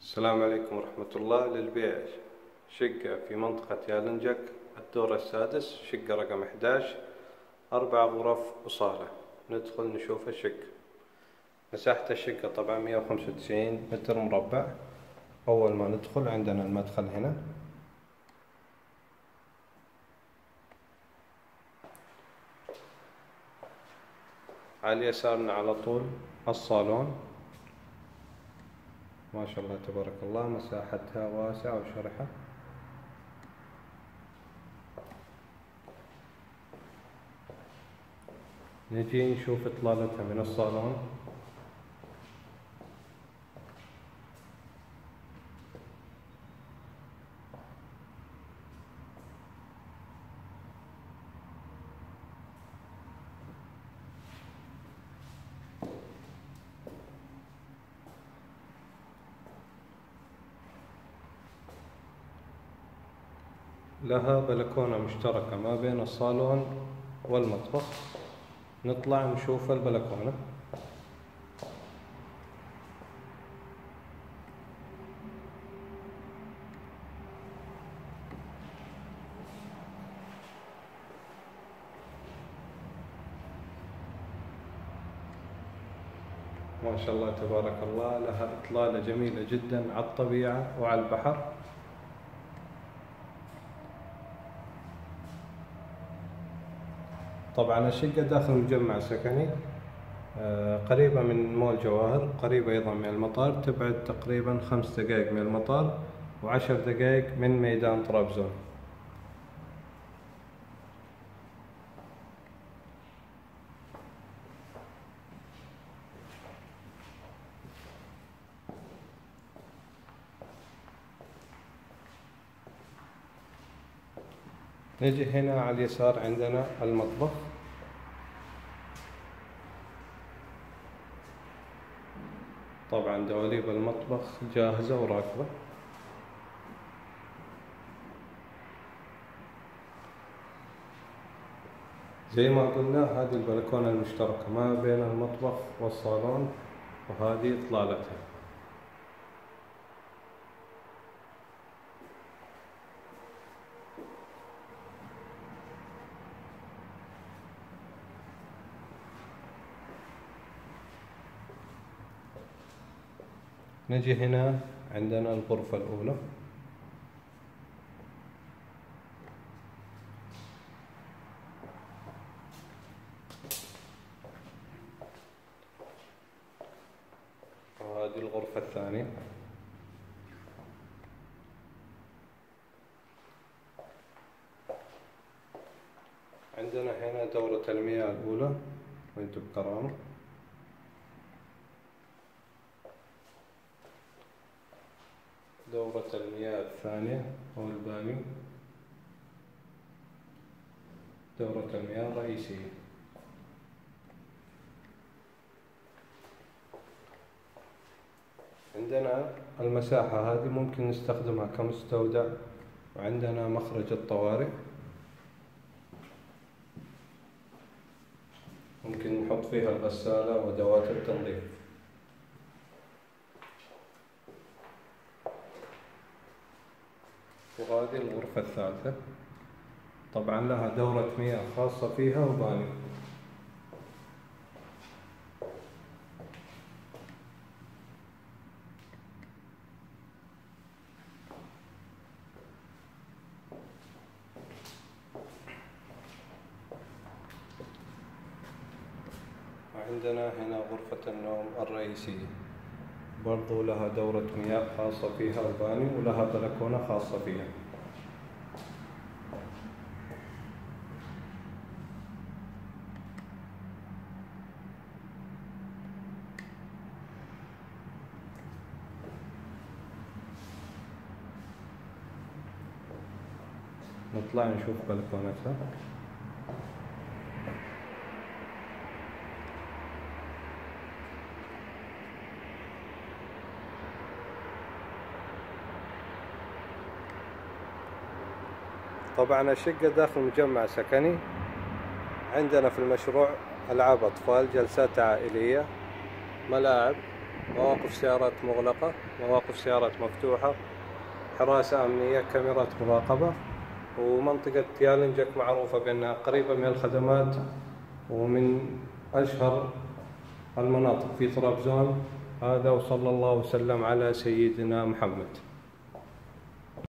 السلام عليكم ورحمة الله. للبيع شقة في منطقة يالنجك، الدور السادس، شقة رقم 11، 4 غرف وصالة. ندخل نشوف الشقة. مساحة الشقة طبعا 195 متر مربع. أول ما ندخل عندنا المدخل هنا، على يسارنا على طول الصالون. ما شاء الله تبارك الله، مساحتها واسعة وشرحة. نجي نشوف إطلالتها من الصالون. لها بلكونة مشتركة ما بين الصالون والمطبخ. نطلع نشوف البلكونة. ما شاء الله تبارك الله، لها إطلالة جميلة جدا على الطبيعة وعلى البحر. طبعا الشقة داخل مجمع سكني، قريبة من مول جواهر، قريبة أيضا من المطار، تبعد تقريبا 5 دقائق من المطار و10 دقائق من ميدان طرابزون. نجي هنا على اليسار عندنا المطبخ. طبعا دواليب المطبخ جاهزة وراكبة. زي ما قلنا، هذه البلكونة المشتركة ما بين المطبخ والصالون، وهذه إطلالتها. نجي هنا عندنا الغرفة الأولى. وهذه الغرفة الثانية. عندنا هنا دورة المياه الأولى وانتم بكرامة. دورة المياه الثانية أو البانيو. دورة المياه الرئيسية. عندنا المساحة هذه ممكن نستخدمها كمستودع، وعندنا مخرج الطوارئ، ممكن نحط فيها الغسالة وأدوات التنظيف. وهذه الغرفة الثالثة، طبعا لها دورة مياه خاصة فيها وبانيو. وعندنا هنا غرفة النوم الرئيسية، برضو لها دورة مياه خاصة فيها وبانيو، ولها بلكونة خاصة فيها. نطلع نشوف بلكونتها. طبعا الشقة داخل مجمع سكني. عندنا في المشروع ألعاب أطفال، جلسات عائلية، ملاعب، مواقف سيارات مغلقة، مواقف سيارات مفتوحة، حراسة أمنية، كاميرات مراقبة. ومنطقة يالنجك معروفة بأنها قريبة من الخدمات ومن أشهر المناطق في طرابزون. هذا، وصلى الله وسلم على سيدنا محمد.